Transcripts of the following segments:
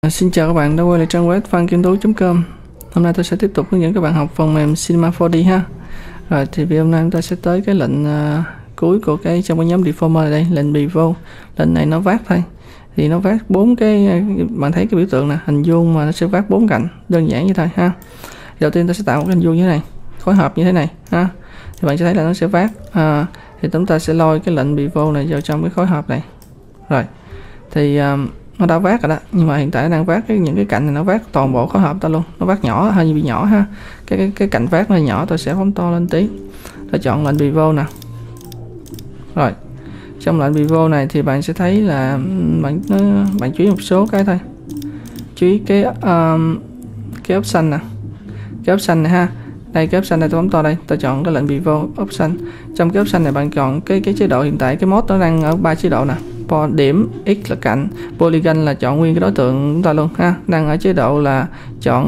Xin chào các bạn đã quay lại trang web phankiêntú.com. Hôm nay tôi sẽ tiếp tục hướng dẫn các bạn học phần mềm Cinema 4D ha. Rồi thì vì hôm nay chúng ta sẽ tới cái lệnh cuối của trong cái nhóm deformer này đây, lệnh pivot. Lệnh này nó vác thôi. Thì nó vác 4 cái, bạn thấy cái biểu tượng nè, hình vuông mà nó sẽ vác 4 cạnh, đơn giản như thôi ha. Đầu tiên ta sẽ tạo một cái hình vuông như thế này, phối hợp như thế này ha. Thì bạn sẽ thấy là nó sẽ vác thì chúng ta sẽ lôi cái lệnh pivot này vào trong cái khối hợp này. Rồi. Thì nó đã vác rồi đó, nhưng mà hiện tại nó đang vác những cái cạnh này, nó vác toàn bộ khối hợp ta luôn, nó vác nhỏ hơi bị nhỏ ha. Cái cạnh vác nó nhỏ, tôi sẽ phóng to lên tí. Tôi chọn lệnh pivot nè. Rồi trong lệnh pivot này thì bạn sẽ thấy là bạn chú ý một số cái thôi. Chú ý cái option nè, cái option này ha. Đây cái option này tôi bấm to đây, tôi chọn cái lệnh pivot option. Trong cái option này bạn chọn cái chế độ hiện tại, cái mode nó đang ở 3 chế độ nè. Điểm, x là cạnh, polygon là chọn nguyên cái đối tượng chúng ta luôn ha. Đang ở chế độ là chọn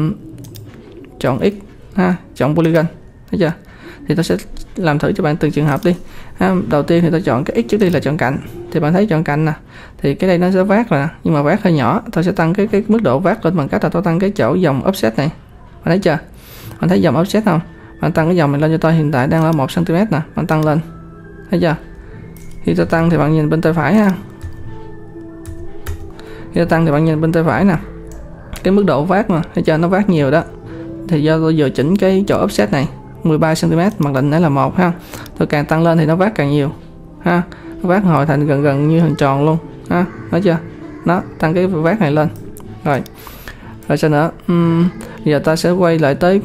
x ha, chọn polygon, thấy chưa? Thì tôi sẽ làm thử cho bạn từng trường hợp đi ha. Đầu tiên thì tôi chọn cái x trước đi là chọn cạnh. Thì bạn thấy chọn cạnh nè, thì cái đây nó sẽ vác rồi nè, nhưng mà vác hơi nhỏ. Tôi sẽ tăng cái mức độ vác lên bằng cách là tôi tăng cái chỗ dòng offset này. Bạn thấy chưa? Bạn thấy dòng offset không? Bạn tăng cái dòng này lên cho tôi, hiện tại đang là 1 cm nè, bạn tăng lên, thấy chưa? Khi tôi tăng thì bạn nhìn bên tay phải ha. Khi tôi tăng thì bạn nhìn bên tay phải nè, cái mức độ vác mà thấy chưa, nó vác nhiều đó. Thì do tôi vừa chỉnh cái chỗ offset này 13 cm, mặc định nãy là 1 ha. Tôi càng tăng lên thì nó vác càng nhiều ha, nó vác hồi thành gần như hình tròn luôn ha, thấy chưa? Nó tăng cái vác này lên. Rồi sao nữa? Giờ ta sẽ quay lại tới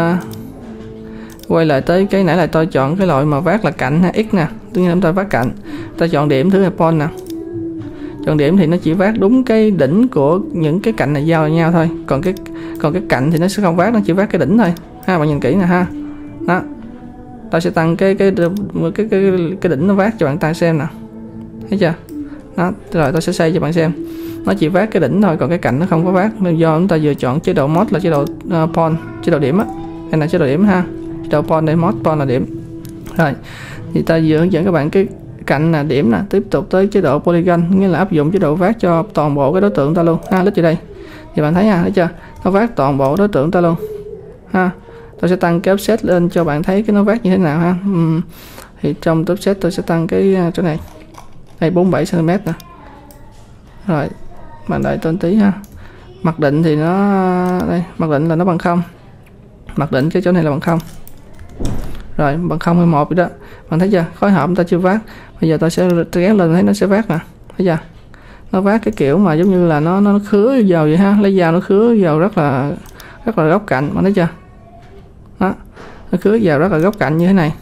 cái nãy là tôi chọn cái loại mà vác là cạnh ha, x nè. Tất nhiên chúng ta vác cạnh, ta chọn điểm thứ hai point nè. Chọn điểm thì nó chỉ vác đúng cái đỉnh của những cái cạnh này giao lại nhau thôi, còn cái cạnh thì nó sẽ không vác, nó chỉ vác cái đỉnh thôi ha. Bạn nhìn kỹ nè ha. Đó, ta sẽ tăng cái đỉnh nó vác cho bạn ta xem nè, thấy chưa? Đó, rồi tôi sẽ xây cho bạn xem, nó chỉ vác cái đỉnh thôi, còn cái cạnh nó không có vác. Nên do chúng ta vừa chọn chế độ mode là chế độ point, chế độ điểm á, hay là chế độ điểm ha. Chế độ point đây, mode point là điểm. Rồi thì ta vừa hướng dẫn các bạn cái cạnh là điểm nè, tiếp tục tới chế độ polygon, nghĩa là áp dụng chế độ vác cho toàn bộ cái đối tượng ta luôn ha. Lít vào đây thì bạn thấy ha, thấy chưa? Nó vác toàn bộ đối tượng ta luôn ha. Tôi sẽ tăng cái offset lên cho bạn thấy cái nó vác như thế nào ha. Thì trong offset tôi sẽ tăng cái chỗ này, đây 47 cm nè. Rồi bạn đợi tôi tí ha. Mặc định thì nó đây, mặc định là nó bằng 0. Mặc định cái chỗ này là bằng 0. Rồi bằng 0 hay 1 vậy đó. Bạn thấy chưa? Khối hợp ta chưa vác. Bây giờ tôi sẽ kéo lên thấy nó sẽ vác nè. Thấy chưa? Nó vác cái kiểu mà giống như là nó khứa vào vậy ha, lấy dao nó khứa vào rất là góc cạnh, bạn thấy chưa? Đó. Nó khứa vào rất là góc cạnh như thế này.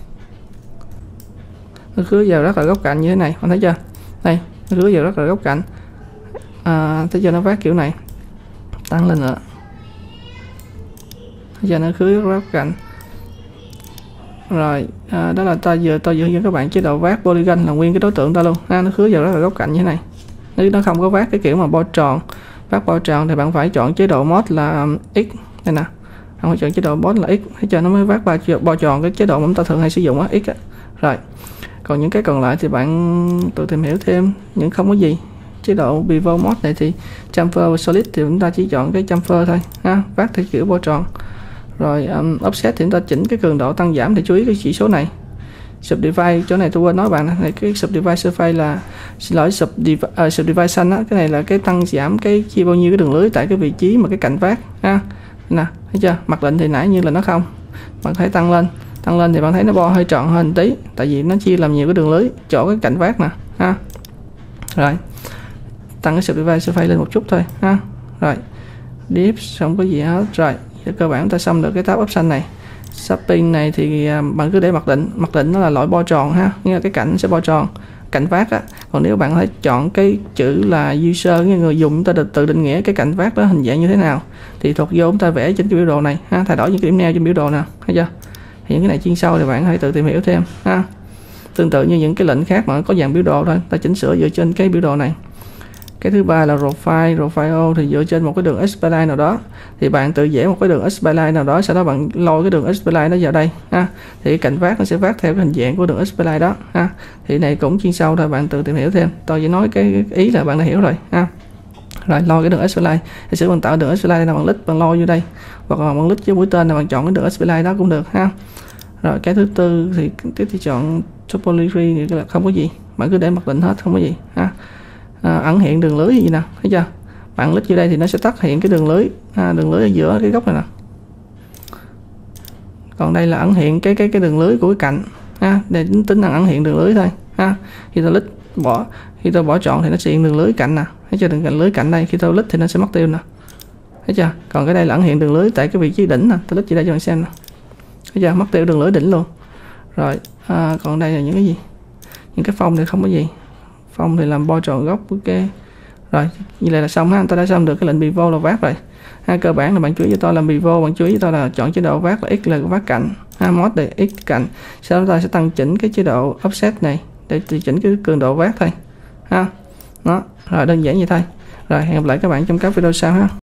Nó khứa vào rất là góc cạnh như thế này, bạn thấy chưa? Đây, nó khứa vào rất là góc cạnh. Thấy chưa, nó vác kiểu này. Tăng lên nữa. Thấy chưa, nó khứa rất góc cạnh. Rồi, đó là tôi vừa hướng dẫn các bạn chế độ vác polygon là nguyên cái đối tượng ta luôn ha, nó khứa vào rất là góc cạnh như thế này. Nếu nó không có vác cái kiểu mà bo tròn, vác bo tròn thì bạn phải chọn chế độ mode là x đây nè. Bạn phải chọn chế độ mode là x, thấy chưa, nó mới vác bo tròn, cái chế độ mà chúng ta thường hay sử dụng á, x á. Rồi. Còn những cái còn lại thì bạn tự tìm hiểu thêm, những không có gì. Chế độ pivot mode này thì chamfer solid thì chúng ta chỉ chọn cái chamfer thôi ha, vác theo kiểu bo tròn. Rồi offset thì chúng ta chỉnh cái cường độ tăng giảm thì chú ý cái chỉ số này. Subdivide, chỗ này tôi quên nói bạn này, cái subdivide surface là, xin lỗi, subdivide xanh á, cái này là cái tăng giảm cái chia bao nhiêu cái đường lưới tại cái vị trí mà cái cạnh vác ha. Nè, thấy chưa? Mặc định thì nãy như là nó không. Bạn thấy tăng lên thì bạn thấy nó bo hơi tròn hơn tí, tại vì nó chia làm nhiều cái đường lưới chỗ cái cạnh vác nè ha. Rồi. Tăng cái subdivide surface lên một chút thôi ha. Rồi. Deep không có gì hết. Rồi. Cơ bản ta xong được cái tab option này. Shopping này thì bạn cứ để mặc định nó là loại bo tròn ha, nghĩa là cái cạnh sẽ bo tròn, cạnh vác á. Còn nếu bạn phải chọn cái chữ là user, nghĩa người dùng chúng ta tự định nghĩa cái cạnh vác đó hình dạng như thế nào thì thuộc vô chúng ta vẽ trên cái biểu đồ này ha, thay đổi những cái điểm neo trên biểu đồ nè, thấy chưa? Thì những cái này chuyên sâu thì bạn hãy tự tìm hiểu thêm ha. Tương tự như những cái lệnh khác mà có dạng biểu đồ thôi, ta chỉnh sửa dựa trên cái biểu đồ này. Cái thứ ba là profile thì dựa trên một cái đường spline nào đó thì bạn tự vẽ một cái đường spline nào đó, sau đó bạn lôi cái đường spline đó vào đây ha, thì cái cạnh vác nó sẽ vác theo cái hình dạng của đường spline đó ha. Thì này cũng chuyên sâu thôi, bạn tự tìm hiểu thêm, tôi chỉ nói cái ý là bạn đã hiểu rồi ha. Rồi lôi cái đường spline, thì sử bạn tạo đường spline đây là bạn lít, bạn lôi vô đây, hoặc là bạn lít với mũi tên là bạn chọn cái đường spline đó cũng được ha. Rồi cái thứ tư thì tiếp thì chọn topology thì là không có gì, bạn cứ để mặc định hết, không có gì ha. Ẩn hiện đường lưới gì nè, thấy chưa? Bạn lít vô đây thì nó sẽ tắt hiện cái đường lưới, đường lưới ở giữa cái góc này nè. Còn đây là ẩn hiện cái đường lưới của cái cạnh ha, để tính năng ẩn hiện đường lưới thôi ha. Khi tôi lít khi tôi bỏ chọn thì nó sẽ hiện đường lưới cạnh nè, thấy chưa? Đường cạnh lưới cạnh đây khi tôi lít thì nó sẽ mất tiêu nè, thấy chưa? Còn cái đây là ẩn hiện đường lưới tại cái vị trí đỉnh nè, tôi lít vô đây cho bạn xem nè, thấy chưa? Mất tiêu đường lưới đỉnh luôn. Rồi còn đây là những cái gì, những cái phông thì không có gì, phông thì làm bo tròn góc. Ok rồi, như vậy là xong ha. Tôi đã xong được cái lệnh pivot là vát rồi ha. Cơ bản là bạn chú ý cho tôi làm pivot, bạn chú ý cho tôi là chọn chế độ vát là x là vát cạnh ha, mod để x cạnh, sau đó ta sẽ tăng chỉnh cái chế độ offset này để điều chỉnh cái cường độ vát thôi ha. Đó rồi, đơn giản vậy thôi. Rồi hẹn gặp lại các bạn trong các video sau ha.